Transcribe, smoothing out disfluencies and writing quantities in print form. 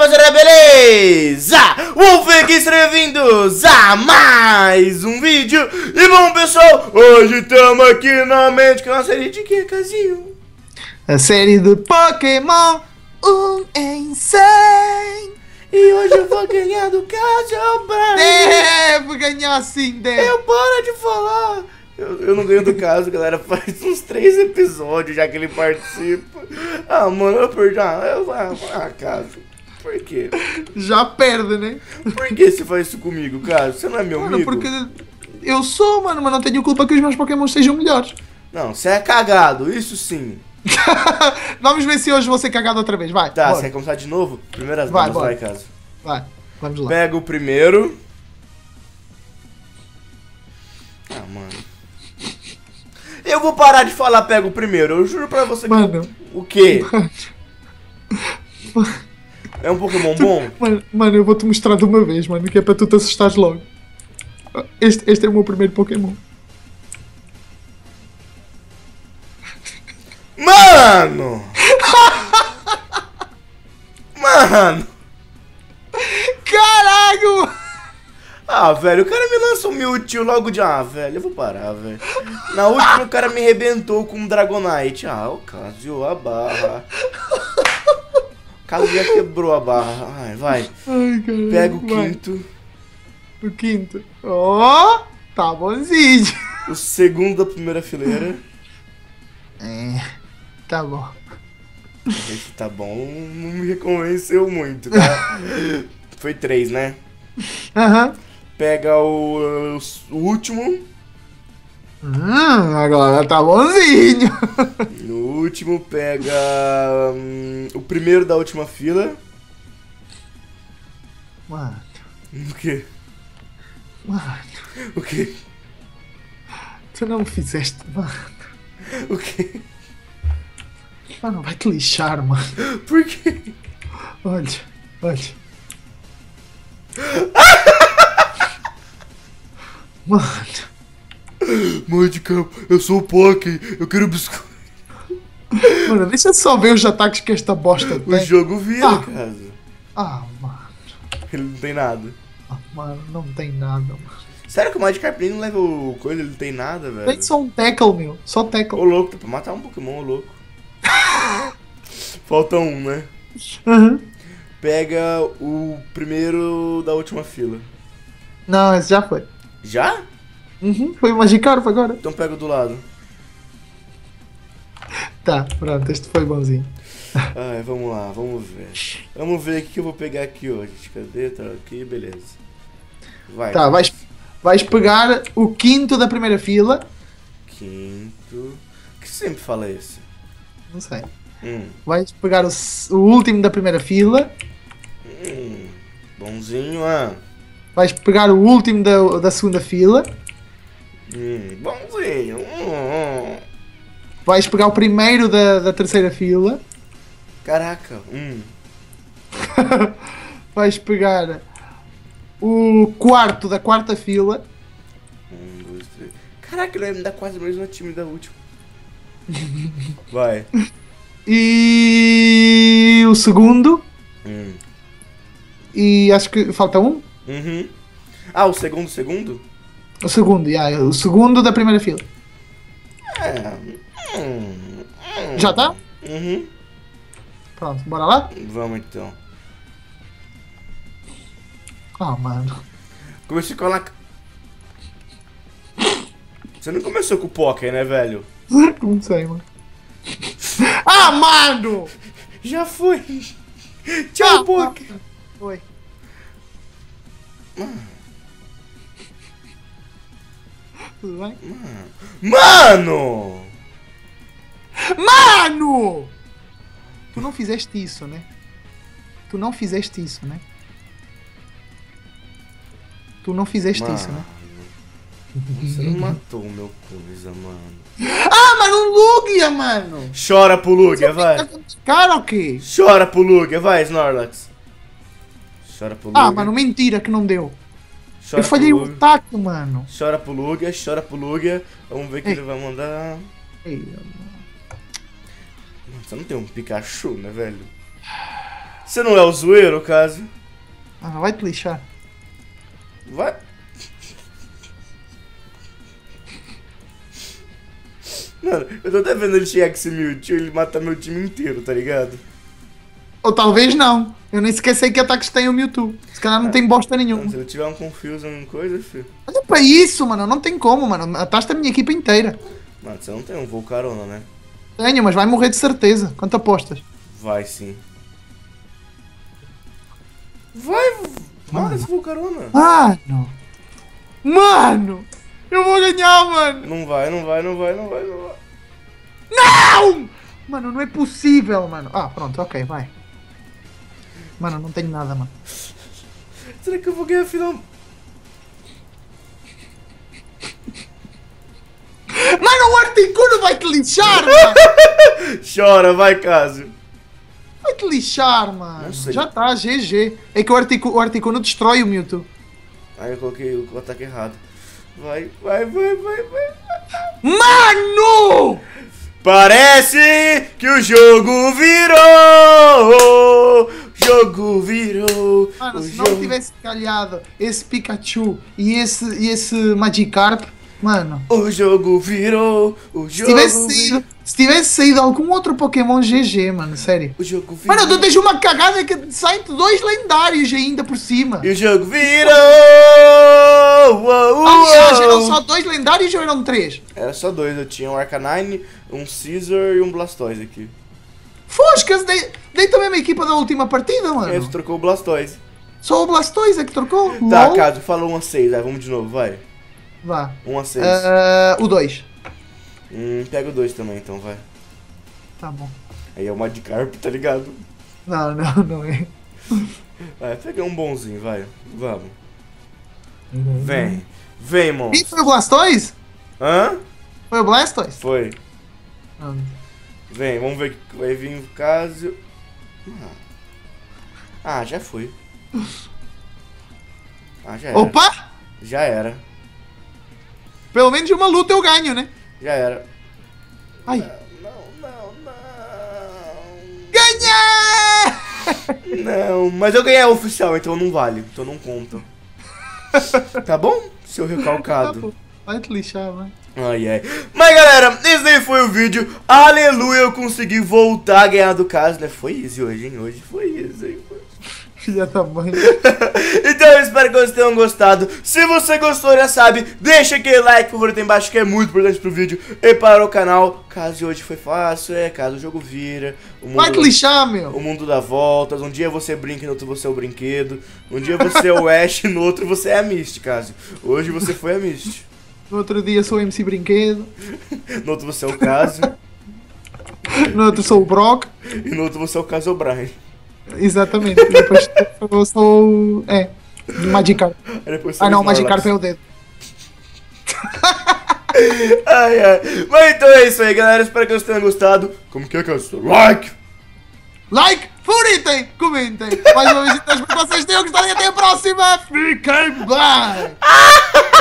rapaziada, beleza? Wolf aqui, sejam bem-vindos a mais um vídeo. E bom, pessoal, hoje estamos aqui novamente com a série de que, Casinho? A série de Pokémon em 100. E hoje eu vou ganhar do Casio. Deve ganhar sim, deve. Eu para de falar. Eu não ganho do Caso, galera, faz uns 3 episódios já que ele participa. Ah, mano, eu perdi. Caso, por quê? Já perde, né? Por que você faz isso comigo, Caso? Você não é meu Mano, amigo? porque eu sou, mano, mas não tenho culpa que os meus Pokémon sejam melhores. Não, você é cagado, isso sim. Vamos ver se hoje vou ser cagado outra vez, vai. Tá, bora. você quer começar de novo? Primeiras Vai, damas, bora. vai, Caso. Vai, vamos lá. Pega o primeiro. Ah, mano. Eu vou parar de falar pega o primeiro, eu juro pra você que... Mano. O quê? É um Pokémon bom? Mano, eu vou te mostrar de uma vez, mano, que é para tu te assustares logo. Este é o meu primeiro Pokémon. Mano! Mano! Caralho! Ah, velho, o cara me lança um Mewtwo logo de... Ah, velho, eu vou parar, velho. Na última o cara me arrebentou com um Dragonite. Ah, o Casio, a barra. O Casio já quebrou a barra. Ai, vai. Ai, caralho. Pega o vai. quinto. O quinto. Ó, tá bonzinho. O segundo da primeira fileira. Tá bom. Esse tá bom, não me convenceu muito, tá? Foi 3, né? Aham. Pega o último. Agora tá bonzinho. No último pega o primeiro da última fila. Mano, O quê? mano, O quê? tu não me fizeste, mano. O quê? Mano, vai te lixar, mano. Por quê? Olha, olha. Mano, Mãe de campo, eu sou o Poké, eu quero biscoito. mano, deixa eu só ver os ataques que esta bosta O tem. jogo vira, Ah. casa. Mano. Ele não tem nada. Mano, não tem nada, mano. Sério que o Magikarp não leva o coisa, ele não tem nada, velho? Tem só um tackle, meu. Só Ô tackle. louco, tá pra matar um Pokémon, ô louco. Falta um, né? Uhum. Pega o primeiro da última fila. Não, esse já foi. Já? Uhum, foi o Magikarp agora. Então pega o do lado. Tá, pronto, este foi bonzinho. Ai, vamos lá, vamos ver. Vamos ver o que eu vou pegar aqui hoje. Cadê? Tá aqui, beleza. Vai. Tá, vais pegar o quinto da primeira fila. Quinto. Que sempre fala esse? Não sei. Hum. Vais pegar o último da primeira fila. Bonzinho, ah. Vais pegar o último da segunda fila. Bonzinho. Vais pegar o primeiro da terceira fila. Caraca. Vais pegar o quarto da quarta fila. 1, 2, 3. Caraca, ele vai me dar quase o mesmo time da última. Vai. E o segundo. E acho que falta um. Uhum. Ah, o segundo? O segundo, o segundo da primeira fila. Já tá? Uhum. Pronto, bora lá? Vamos então. Mano. Comecei com a... Você não começou com o Poké, né, velho? Não sei, mano. Mano! Já foi. Tchau, Poké. Foi. Tudo bem? Mano! Mano! Tu não fizeste isso, né? Tu não fizeste isso, né? Tu não fizeste isso, né? Você não matou o meu coisa, mano. Mano, Lugia, mano! Chora pro Lugia, vai. Cara, o quê? Chora pro Lugia, vai, Snorlax. Chora pro Lugia. Mano, mentira que não deu. Chora Eu falhei pro o Lugia. ataque, mano. Chora pro Lugia, chora pro Lugia. Vamos ver o que ele vai mandar. Ei, Você não tem um Pikachu, né, velho? Você não é o zoeiro, caso? Ah, vai te lixar. Vai. Mano, eu tô até vendo ele chegar com esse Mewtwo, ele mata meu time inteiro, tá ligado? Ou talvez não. Eu nem sequer sei que ataques tem o Mewtwo. Se calhar não tem bosta nenhuma. Mano, se ele tiver um Confusion em coisa, filho. Olha pra isso, mano. Não tem como, mano. Mataste a minha equipa inteira. Mano, você não tem um Volcarona, né? Tenho, mas vai morrer de certeza. Quanto apostas? Vai sim. Vai! Mata esse Volcarona! Mano! Mano! Eu vou ganhar, mano! Não vai, não vai, não vai, não vai, não vai. Não! Mano, não é possível, mano. Ah, pronto, ok, vai. Mano, não tenho nada, mano. Será que eu vou ganhar a final? Mano, o Articuno vai te lixar, mano! Chora, vai, Cássio. Vai te lixar, mano. Não sei. Já tá, GG. É que o Articuno destrói o Mewtwo. Aí eu coloquei o ataque errado. Vai, vai, vai, vai, vai. Mano! Parece que o jogo virou! Jogo virou! Mano, o se jogo... não tivesse calhado esse Pikachu e esse Magikarp, mano. O jogo virou! O Se jogo tivesse saído algum outro Pokémon GG, mano, sério. O jogo virou! Mano, tu tens uma cagada que saem 2 lendários ainda por cima. E o jogo virou! Aliás, eram só 2 lendários ou eram 3? Era só 2, eu tinha um Arcanine, um Scizor e um Blastoise aqui. Foscas, dei também a equipa da última partida, Aí tu mano. trocou o Blastoise. Só o Blastoise é que trocou. Tá, LOL. Cássio, falou 1 a 6, aí vamos de novo, vai. Vá. 1 a 6. O 2. Pega o 2 também, então, vai. Tá bom. Aí é o Magikarp, tá ligado? Não é. Vai, pega um bonzinho, vai. Vamos. Vem. Vem, E monstro. foi o Blastoise? Hã? Foi o Blastoise? Foi. Ah. Vem, vamos ver o que vai vir o Cássio. Ah, já foi. Ah, já era. Opa! Já era. Pelo menos uma luta eu ganho, né? Já era. Ai. Não. Ganhei! Não, mas eu ganhei a oficial, então não vale. Então não conta. Tá bom? Seu recalcado. Vai te lixar, vai. Ai, ai. Mas galera, esse daí foi o vídeo. Aleluia, eu consegui voltar a ganhar do caso, né? Foi easy hoje, hein? Hoje foi easy, hein? Filha da mãe. Então eu espero que vocês tenham gostado. Se você gostou, já sabe, deixa aquele like favorito aí embaixo, que é muito importante pro vídeo e para o canal. Caso de hoje foi fácil, caso o jogo vira. Vai te lixar, meu. O mundo dá voltas. Um dia você brinca, no outro você é o brinquedo. Um dia você é o Ash, no outro você é a Misty, Cássio. Hoje você foi a Misty. No outro dia sou o MC Brinquedo. No outro você é o Cássio. No outro sou o Brock. E no outro você é o Cássio O'Brien. Exatamente. E depois eu sou. Magikarp. Aí depois você Ah é o não, Snorlax. Magikarp é o dedo. Ai. Mas então é isso aí, galera. Espero que vocês tenham gostado. Como que é, Cássio? Like! Like, favoritem, comentem. Mais uma vez, espero que vocês tenham gostado e até a próxima. Fiquem bem.